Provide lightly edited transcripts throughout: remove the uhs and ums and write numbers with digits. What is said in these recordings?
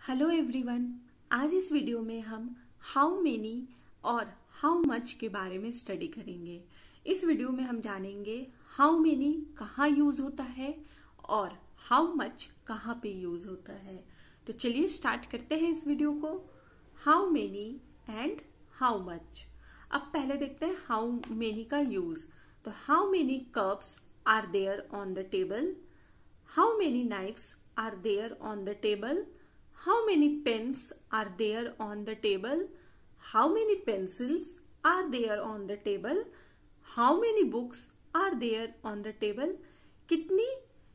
Hello everyone. आज इस video में हम हाउ मेनी और हाउ मच के बारे में स्टडी करेंगे। इस वीडियो में हम जानेंगे हाउ मेनी कहाँ यूज होता है और हाउ मच कहाँ पे यूज होता है। तो चलिए स्टार्ट करते हैं इस वीडियो को। How many and how much. अब पहले देखते हैं हाउ मेनी का यूज। तो how many cups are there on the table, how many knives are there on the table, how many pens are there on the table, how many pencils are there on the table, how many books are there on the table, कितनी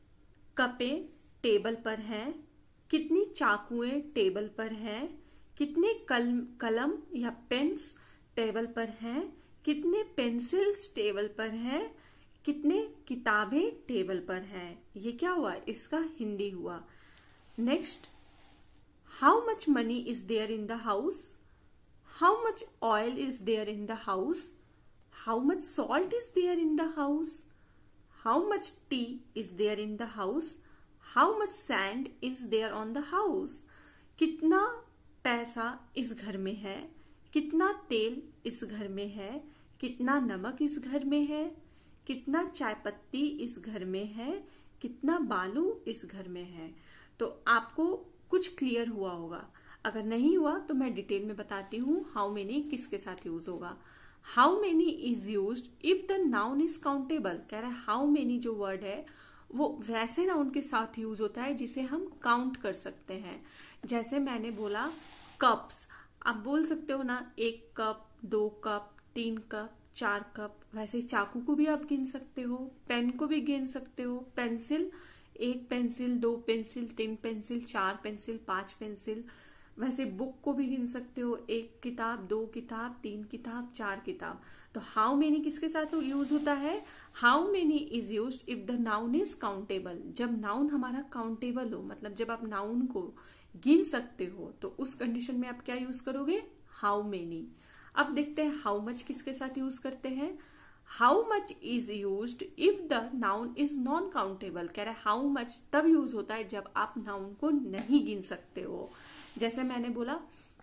कपें table पर हैं, कितनी चाकुएं table पर हैं, कितने कलम या pens table पर हैं, कितने पेंसिल्स टेबल पर हैं, कितने किताबें टेबल पर हैं। ये क्या हुआ? इसका हिंदी हुआ। Next, how much money is there in the house, how much oil is there in the house, how much salt is there in the house, how much tea is there in the house, how much sand is there on the house। कितना पैसा इस घर में है, कितना तेल इस घर में है, कितना नमक इस घर में है, कितना चाय पत्ती इस घर में है, कितना बालू इस घर में है। तो आपको कुछ क्लियर हुआ होगा। अगर नहीं हुआ तो मैं डिटेल में बताती हूँ हाउ मेनी किसके साथ यूज होगा। How many is used if the noun is countable. कह रहा है हाउ मेनी जो वर्ड है वो वैसे नाउन के साथ यूज होता है जिसे हम काउंट कर सकते हैं। जैसे मैंने बोला कप्स, आप बोल सकते हो ना 1 कप, 2 कप, 3 कप, 4 कप। वैसे चाकू को भी आप गिन सकते हो, पेन को भी गिन सकते हो, pencil 1 pencil, 2 pencil, 3 pencil, 4 pencil, 5 pencil. वैसे बुक को भी गिन सकते हो, 1 किताब, 2 किताब, 3 किताब, 4 किताब। तो हाउ मेनी किसके साथ यूज होता है? How many is used if the noun is countable. जब नाउन हमारा काउंटेबल हो, मतलब जब आप नाउन को गिन सकते हो, तो उस कंडीशन में आप क्या यूज करोगे? How many. अब देखते हैं हाउ मच किसके साथ यूज करते हैं। How much is used if the noun is non countable. कह रहा है हाउ मच तब यूज होता है जब आप नाउन को नहीं गिन सकते हो। जैसे मैंने बोला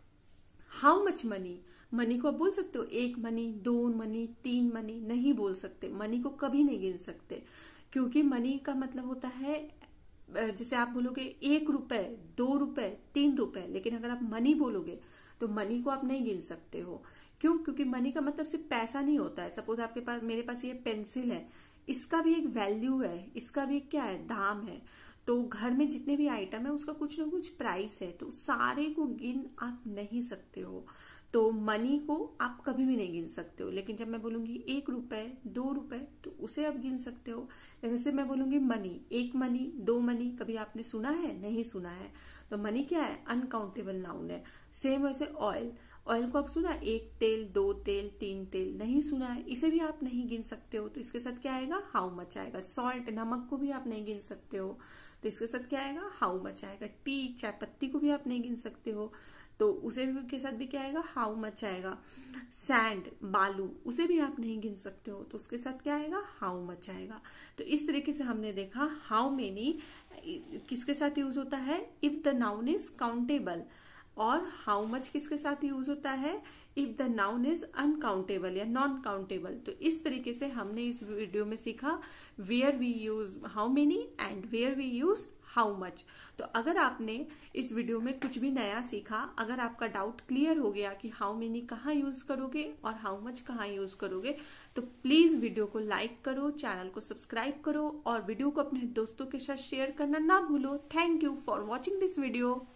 हाउ मच मनी, मनी को आप बोल सकते हो 1 मनी, 2 मनी, 3 मनी, नहीं बोल सकते। मनी को कभी नहीं गिन सकते, क्योंकि मनी का मतलब होता है, जैसे आप बोलोगे 1 रुपए, 2 रुपए, 3 रुपए, लेकिन अगर आप मनी बोलोगे तो मनी को आप नहीं गिन सकते हो। क्यों? क्योंकि मनी का मतलब सिर्फ पैसा नहीं होता है। सपोज आपके पास, मेरे पास ये पेंसिल है, इसका भी एक वैल्यू है, इसका भी क्या है? दाम है। तो घर में जितने भी आइटम है उसका कुछ ना कुछ प्राइस है, तो सारे को गिन आप नहीं सकते हो। तो मनी को आप कभी भी नहीं गिन सकते हो। लेकिन जब मैं बोलूंगी 1 रुपए, 2 रुपए, तो उसे आप गिन सकते हो। जैसे मैं बोलूंगी मनी, 1 मनी, 2 मनी, कभी आपने सुना है? नहीं सुना है। तो मनी क्या है? अनकाउंटेबल नाउन है। सेम वैसे ऑयल, ऑयल को आप सुना 1 तेल, 2 तेल, 3 तेल, नहीं सुना है, इसे भी आप नहीं गिन सकते हो। तो इसके साथ क्या आएगा? हाउ मच आएगा। सॉल्ट, नमक को भी आप नहीं गिन सकते हो, तो इसके साथ क्या आएगा? हाउ मच आएगा। टी, चाय पत्ती को भी आप नहीं गिन सकते हो, तो उसे भी के साथ भी क्या आएगा? हाउ मच आएगा। सैंड, बालू, उसे भी आप नहीं गिन सकते हो, तो उसके साथ क्या आएगा? हाउ मच आएगा। तो इस तरीके से हमने देखा हाउ मेनी किसके साथ यूज होता है? If the noun is countable. और हाउ मच किसके साथ यूज होता है? If the noun is uncountable या नॉन काउंटेबल। तो इस तरीके से हमने इस वीडियो में सीखा where we use how many and where we use how much. तो अगर आपने इस वीडियो में कुछ भी नया सीखा, अगर आपका डाउट क्लियर हो गया कि हाउ मेनी कहाँ यूज करोगे और हाउ मच कहाँ यूज करोगे, तो प्लीज वीडियो को लाइक करो, चैनल को सब्सक्राइब करो और वीडियो को अपने दोस्तों के साथ शेयर करना ना भूलो। Thank you for watching this video.